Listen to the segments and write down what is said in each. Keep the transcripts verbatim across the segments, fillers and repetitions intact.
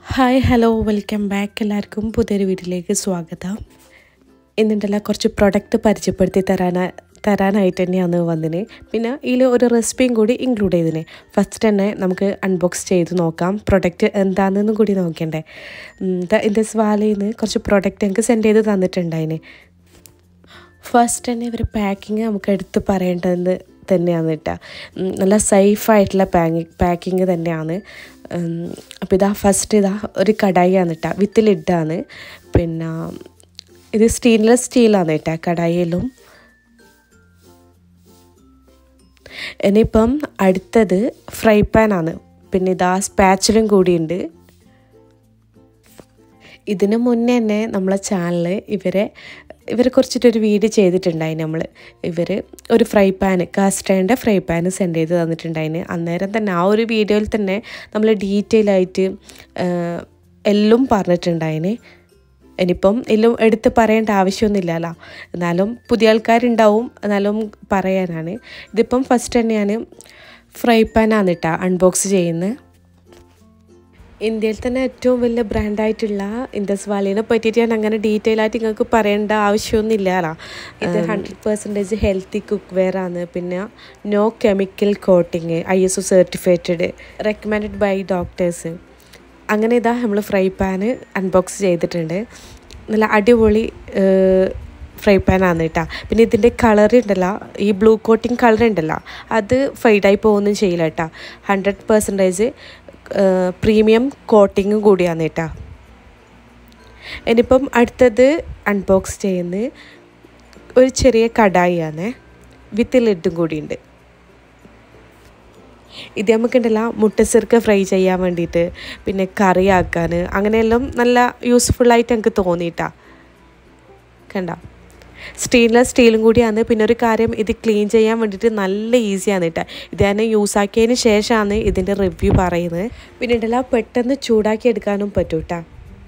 Hi hello welcome back. എല്ലാവർക്കും പുതിയൊരു വീട്ടിലേക്ക് സ്വാഗതം. ഇന്നിട്ടുള്ള കുറച്ച് പ്രൊഡക്റ്റ് പരിചയപ്പെടുത്തി തരാനാ തരാനായിട്ട് തന്നെയാണ് വന്നിന്. പിന്നെ ഇതിൽ ഒരു റെസിപ്പിയും കൂടി ഇൻക്ലൂഡ് ചെയ്തിന്. ഫസ്റ്റ് തന്നെ നമുക്ക് അൺബോക്സ് ചെയ്ത് നോക്കാം. പ്രൊഡക്റ്റ് എന്താണെന്നും കൂടി നോക്കണ്ടേ. ഇതിൻ്റെ സ്വാലയിൽ നിന്ന് കുറച്ച് പ്രൊഡക്റ്റ് എനിക്ക് സെൻഡ് ചെയ്ത് തന്നിട്ടുണ്ടായിന്. ഫസ്റ്റ് തന്നെ ഇവർ പാക്കിങ് നമുക്ക് എടുത്ത് പറയേണ്ടത് തന്നെയാണ് കേട്ടോ. നല്ല സേഫായിട്ടുള്ള പാക്കിങ് പാക്കിങ് തന്നെയാണ്. അപ്പോൾ ഇതാ ഫസ്റ്റ് ഇതാ ഒരു കടായിയാണ് കേട്ടോ, വിത്ത് ലിഡാണ്. പിന്നെ ഇത് സ്റ്റെയിൻലെസ് സ്റ്റീലാണ് കേട്ടോ കടായിലും. ഇനിയിപ്പം അടുത്തത് ഫ്രൈ പാനാണ്. പിന്നെ ഇതാ സ്പാച്ചിലും കൂടിയുണ്ട്. ഇതിന് മുന്നേ തന്നെ നമ്മളെ ചാനലിൽ ഇവരെ ഇവരെ കുറിച്ചിട്ടൊരു വീഡിയോ ചെയ്തിട്ടുണ്ടായിന്. നമ്മൾ ഇവർ ഒരു ഫ്രൈ പാന് കാസ്റ്റേൻ്റെ ഫ്രൈ പാന് സെൻഡ് ചെയ്ത് തന്നിട്ടുണ്ടായിന്. അന്നേരം തന്നെ ആ ഒരു വീഡിയോയിൽ തന്നെ നമ്മൾ ഡീറ്റെയിൽ ആയിട്ട് എല്ലാം പറഞ്ഞിട്ടുണ്ടായിന്. ഇനിയിപ്പം എല്ലാം എടുത്ത് പറയേണ്ട ആവശ്യമൊന്നുമില്ലല്ലോ, എന്നാലും പുതിയ ആൾക്കാരുണ്ടാവും, എന്നാലും പറയാനാണ്. ഇതിപ്പം ഫസ്റ്റ് തന്നെയാണ് ഫ്രൈ പാനാണ് കേട്ടോ അൺബോക്സ് ചെയ്യുന്നത്. ഇന്ത്യയിൽ തന്നെ ഏറ്റവും വലിയ ബ്രാൻഡായിട്ടുള്ള ഇൻഡസ് വാലിനെ പറ്റിയിട്ട് ഞാൻ അങ്ങനെ ഡീറ്റെയിൽ ആയിട്ട് നിങ്ങൾക്ക് പറയേണ്ട ആവശ്യമൊന്നുമില്ലല്ലോ. ഇത് hundred percentage healthy cookware ആണ്. പിന്നെ no chemical coating, I S O certified, recommended by doctors. അങ്ങനെ ഇതാ നമ്മൾ ഫ്രൈ പാന് അൺബോക്സ് ചെയ്തിട്ടുണ്ട്. നല്ല അടിപൊളി ഫ്രൈ പാനാണ് കേട്ടോ. പിന്നെ ഇതിൻ്റെ കളർ ഉണ്ടല്ലോ, ഈ ബ്ലൂ കോട്ടിങ് കളർ ഉണ്ടല്ലോ, അത് ഫെയ്ഡായി പോകുകയൊന്നും ചെയ്യില്ല കേട്ടോ. ഹൺഡ്രഡ് പെർസെൻറ്റേജ് പ്രീമിയം കോട്ടിങ്ങും കൂടിയാണ് കേട്ടോ. ഇനിയിപ്പം അടുത്തത് അൺബോക്സ് ചെയ്യുന്നത് ഒരു ചെറിയ കടായിയാണ്, വിത്ത് ലിഡും കൂടിയുണ്ട്. ഇത് നമുക്കുണ്ടല്ലോ മുട്ട സിർക്ക ഫ്രൈ ചെയ്യാൻ വേണ്ടിയിട്ട്, പിന്നെ കറി ആക്കാൻ, അങ്ങനെയെല്ലാം നല്ല യൂസ്ഫുള്ളായിട്ട് എനിക്ക് തോന്നിയിട്ടാ. കണ്ടോ, സ്റ്റെയിൻലെസ് സ്റ്റീലും കൂടിയാണ്. പിന്നെ ഒരു കാര്യം, ഇത് ക്ലീൻ ചെയ്യാൻ വേണ്ടിയിട്ട് നല്ല ഈസിയാണ് കേട്ടോ. ഇത് ഞാൻ യൂസ് ആക്കിയതിന് ശേഷമാണ് ഇതിൻ്റെ റിവ്യൂ പറയുന്നത്. പിന്നെ ഉണ്ടല്ലോ പെട്ടെന്ന് ചൂടാക്കി എടുക്കാനും പറ്റും കേട്ടോ.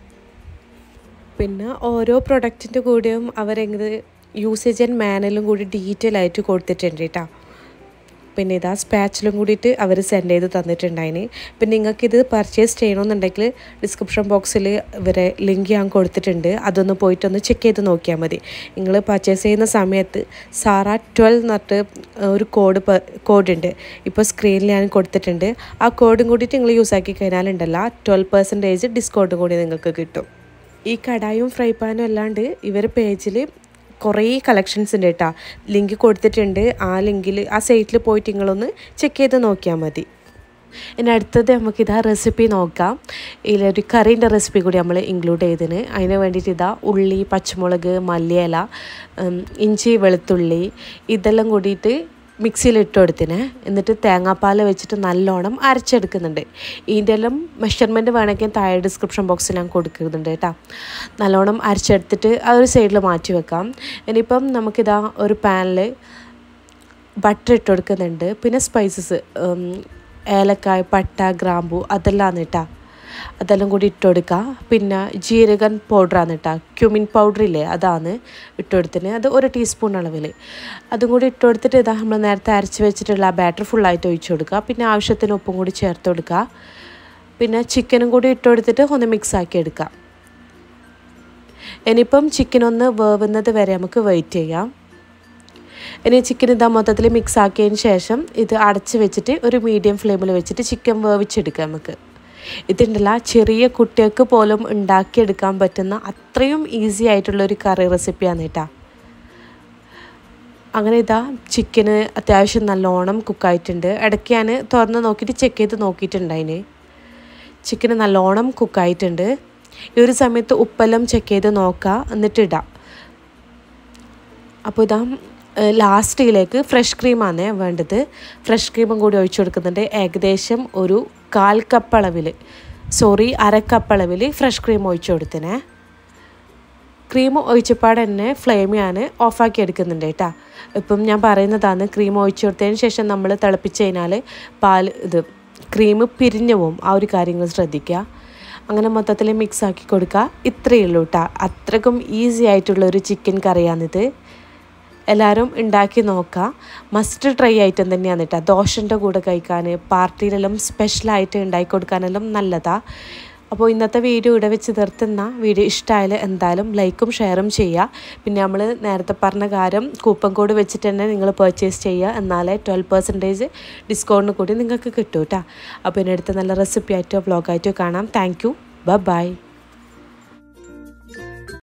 പിന്നെ ഓരോ പ്രൊഡക്റ്റിൻ്റെ കൂടെയും അവരെങ്ങനെ യൂസേജ് ആൻഡ് മാനുവലും കൂടി ഡീറ്റെയിൽ ആയിട്ട് കൊടുത്തിട്ടുണ്ട് കേട്ടോ. പിന്നെ ഇതാ സ്പാച്ചിലും കൂടിയിട്ട് അവർ സെൻഡ് ചെയ്ത് തന്നിട്ടുണ്ടായിന്. പിന്നെ നിങ്ങൾക്കിത് പർച്ചേസ് ചെയ്യണമെന്നുണ്ടെങ്കിൽ ഡിസ്ക്രിപ്ഷൻ ബോക്സിൽ ഇവരെ ലിങ്ക് ഞാൻ കൊടുത്തിട്ടുണ്ട്. അതൊന്ന് പോയിട്ടൊന്ന് ചെക്ക് ചെയ്ത് നോക്കിയാൽ മതി. നിങ്ങൾ പർച്ചേസ് ചെയ്യുന്ന സമയത്ത് സാറ ട്വൽവ് എന്നിട്ട് ഒരു കോഡ് കോഡുണ്ട്, ഇപ്പോൾ സ്ക്രീനിൽ ഞാൻ കൊടുത്തിട്ടുണ്ട്. ആ കോഡും കൂടിയിട്ട് നിങ്ങൾ യൂസ് ആക്കി കഴിഞ്ഞാലുണ്ടല്ലോ ട്വൽവ് പെർസെൻറ്റേജ് ഡിസ്കൗണ്ട് കൂടി നിങ്ങൾക്ക് കിട്ടും. ഈ കടായും ഫ്രൈ പാനും അല്ലാണ്ട് ഇവർ പേജിൽ കുറേ കളക്ഷൻസ് ഉണ്ട് കേട്ടോ. ലിങ്ക് കൊടുത്തിട്ടുണ്ട്. ആ ലിങ്കിൽ ആ സൈറ്റിൽ പോയിട്ട് നിങ്ങളൊന്ന് ചെക്ക് ചെയ്ത് നോക്കിയാൽ മതി. ഇനി അടുത്തത് നമുക്കിതാ റെസിപ്പി നോക്കാം. ഇതിലൊരു കറീൻ്റെ റെസിപ്പി കൂടി നമ്മൾ ഇൻക്ലൂഡ് ചെയ്തതിന്. അതിന് വേണ്ടിയിട്ട് ഇതാ ഉള്ളി, പച്ചമുളക്, മല്ലിയില, ഇഞ്ചി, വെളുത്തുള്ളി ഇതെല്ലാം കൂടിയിട്ട് മിക്സിയിൽ ഇട്ട് കൊടുത്തിന്. എന്നിട്ട് തേങ്ങാപ്പാൽ വെച്ചിട്ട് നല്ലോണം അരച്ചെടുക്കുന്നുണ്ട്. ഇതിൻ്റെ എല്ലാം മെഷർമെൻറ്റ് വേണമെങ്കിൽ താഴെ ഡിസ്ക്രിപ്ഷൻ ബോക്സിൽ ഞാൻ കൊടുക്കുന്നുണ്ട് കേട്ടോ. നല്ലോണം അരച്ചെടുത്തിട്ട് ആ ഒരു സൈഡിൽ മാറ്റി വെക്കാം. ഇനിയിപ്പം നമുക്കിതാ ഒരു പാനിൽ ബട്ടർ ഇട്ട് കൊടുക്കുന്നുണ്ട്. പിന്നെ സ്പൈസസ്, ഏലക്കായ്, പട്ട, ഗ്രാമ്പു അതെല്ലാം കേട്ടോ, അതെല്ലാം കൂടി ഇട്ട് കൊടുക്കുക. പിന്നെ ജീരകൻ പൗഡറാണ് കേട്ടോ, ക്യുമിൻ പൗഡറില്ലേ അതാണ് ഇട്ട് കൊടുത്തിന്. അത് ഒരു ടീസ്പൂൺ അളവിൽ അതും കൂടി ഇട്ട് കൊടുത്തിട്ട് ഇതാ നമ്മൾ നേരത്തെ അരച്ച് വെച്ചിട്ടുള്ള ആ ബാറ്റർ ഫുള്ളായിട്ട് ഒഴിച്ച് കൊടുക്കുക. പിന്നെ ആവശ്യത്തിന് ഉപ്പും കൂടി ചേർത്ത് കൊടുക്കുക. പിന്നെ ചിക്കനും കൂടി ഇട്ട് കൊടുത്തിട്ട് ഒന്ന് മിക്സ് ആക്കി എടുക്കുക. ഇനിയിപ്പം ചിക്കൻ ഒന്ന് വേവുന്നത് വരെ നമുക്ക് വെയിറ്റ് ചെയ്യാം. ഇനി ചിക്കൻ ഇതാ മൊത്തത്തിൽ മിക്സ് ആക്കിയതിന് ശേഷം ഇത് അടച്ച് വെച്ചിട്ട് ഒരു മീഡിയം ഫ്ലെയിമിൽ വെച്ചിട്ട് ചിക്കൻ വേവിച്ചെടുക്കാം നമുക്ക്. ഇതുണ്ടല്ല ചെറിയ കുട്ടികൾക്ക് പോലും ഉണ്ടാക്കിയെടുക്കാൻ പറ്റുന്ന അത്രയും ഈസി ആയിട്ടുള്ളൊരു കറി റെസിപ്പിയാണ് കേട്ടോ. അങ്ങനെ ഇതാ ചിക്കന് അത്യാവശ്യം നല്ലോണം കുക്കായിട്ടുണ്ട്. ഇടയ്ക്ക് ഞാൻ തുറന്ന് നോക്കിയിട്ട് ചെക്ക് ചെയ്ത് നോക്കിയിട്ടുണ്ടായിന്. ചിക്കന് നല്ലോണം കുക്കായിട്ടുണ്ട്. ഈ ഒരു സമയത്ത് ഉപ്പെല്ലാം ചെക്ക് ചെയ്ത് നോക്കുക, എന്നിട്ട് ഇടാം. അപ്പോൾ ഇതാ ലാസ്റ്റിലേക്ക് ഫ്രഷ് ക്രീമാണ് വേണ്ടത്. ഫ്രഷ് ക്രീമും കൂടി ഒഴിച്ചു കൊടുക്കുന്നുണ്ട്. ഏകദേശം ഒരു കാൽ കപ്പ് അളവിൽ സോറി അര കപ്പ് അളവിൽ ഫ്രഷ് ക്രീം ഒഴിച്ചു കൊടുത്തിനെ. ക്രീം ഒഴിച്ചപ്പാട് തന്നെ ഫ്ലെയിം ഞാൻ ഓഫാക്കി എടുക്കുന്നുണ്ട് കേട്ടോ. ഇപ്പം ഞാൻ പറയുന്നതാണ്, ക്രീം ഒഴിച്ചു കൊടുത്തതിന് ശേഷം നമ്മൾ തിളപ്പിച്ച് കഴിഞ്ഞാൽ പാൽ ഇത് ക്രീം പിരിഞ്ഞു പോവും. ആ ഒരു കാര്യങ്ങൾ ശ്രദ്ധിക്കുക. അങ്ങനെ മൊത്തത്തിൽ മിക്സ് ആക്കി കൊടുക്കുക. ഇത്രയേ ഉള്ളൂ കേട്ടോ. അത്രക്കും ഈസി ആയിട്ടുള്ളൊരു ചിക്കൻ കറിയാണിത്. എല്ലാവരും ഉണ്ടാക്കി നോക്കുക. മസ്റ്റ് ട്രൈ ഐറ്റം തന്നെയാണ് കേട്ടോ. ദോശൻ്റെ കൂടെ കഴിക്കാൻ, പാർട്ടിയിലെല്ലാം സ്പെഷ്യലായിട്ട് ഉണ്ടാക്കി കൊടുക്കാനെല്ലാം നല്ലതാണ്. അപ്പോൾ ഇന്നത്തെ വീഡിയോ ഇവിടെ വെച്ച് നിർത്തുന്ന. വീഡിയോ ഇഷ്ടമായാൽ എന്തായാലും ലൈക്കും ഷെയറും ചെയ്യുക. പിന്നെ നമ്മൾ നേരത്തെ പറഞ്ഞ കാര്യം കൂപ്പൺ കോഡ് വെച്ചിട്ട് തന്നെ നിങ്ങൾ പർച്ചേസ് ചെയ്യുക, എന്നാലേ ട്വൽവ് പെർസെൻറ്റേജ് ഡിസ്കൗണ്ടിന് കൂടി നിങ്ങൾക്ക് കിട്ടും കേട്ടോ. അപ്പോൾ ഇതിനടുത്ത് നല്ല റെസിപ്പി ആയിട്ടോ വ്ളോഗായിട്ടോ കാണാം. Thank you, by.